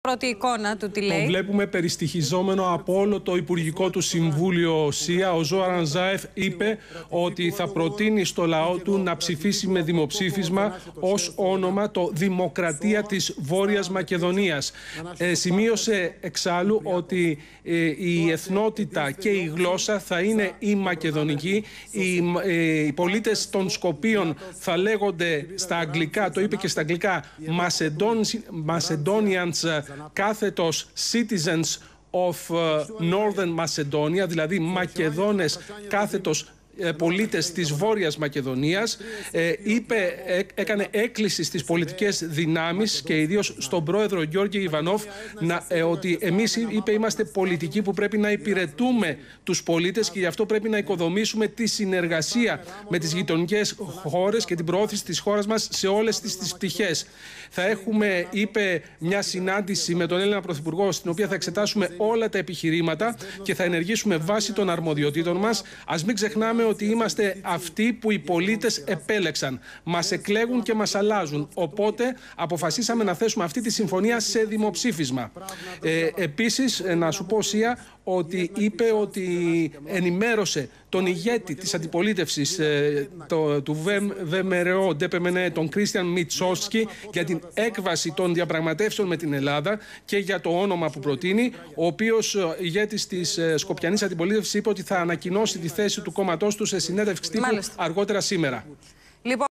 Πρώτη εικόνα του τι λέει. Το βλέπουμε περιστοιχιζόμενο από όλο το Υπουργικό του Συμβούλιο ΣΥΑ. Ο Ζόραν Ζάεφ είπε ότι θα προτείνει στο λαό του να ψηφίσει με δημοψήφισμα ως όνομα το Δημοκρατία της Βόρειας Μακεδονίας. Σημείωσε εξάλλου ότι η εθνότητα και η γλώσσα θα είναι η μακεδονική. Οι πολίτες των Σκοπίων θα λέγονται στα αγγλικά, το είπε και στα αγγλικά, Macedonians κάθετος citizens of Northern Macedonia, δηλαδή Μακεδόνες κάθετος πολίτες της Βόρειας Μακεδονίας. Έκανε έκκληση στις πολιτικές δυνάμεις και ιδίως στον πρόεδρο Γιώργη Ιβανόφ ότι εμείς, είπε, είμαστε πολιτικοί που πρέπει να υπηρετούμε τους πολίτες και γι' αυτό πρέπει να οικοδομήσουμε τη συνεργασία με τις γειτονικές χώρες και την προώθηση της χώρας μας σε όλες τις πτυχές. Θα έχουμε, είπε, μια συνάντηση με τον Έλληνα Πρωθυπουργό, στην οποία θα εξετάσουμε όλα τα επιχειρήματα και θα ενεργήσουμε βάσει των αρμοδιοτήτων μας. Ας μην ξεχνάμε ότι είμαστε αυτοί που οι πολίτες επέλεξαν. Μας εκλέγουν και μας αλλάζουν. Οπότε αποφασίσαμε να θέσουμε αυτή τη συμφωνία σε δημοψήφισμα. Επίσης, να σου πω, Σία, ότι είπε ότι ενημέρωσε τον ηγέτη της αντιπολίτευσης του ΒΜΡΟ, τον Κρίστιαν Μιτσόσκι, για την έκβαση των διαπραγματεύσεων με την Ελλάδα και για το όνομα που προτείνει, ο οποίος ηγέτης της Σκοπιανής αντιπολίτευσης είπε ότι θα ανακοινώσει τη θέση του κόμματός του σε συνέντευξη τύπου αργότερα σήμερα.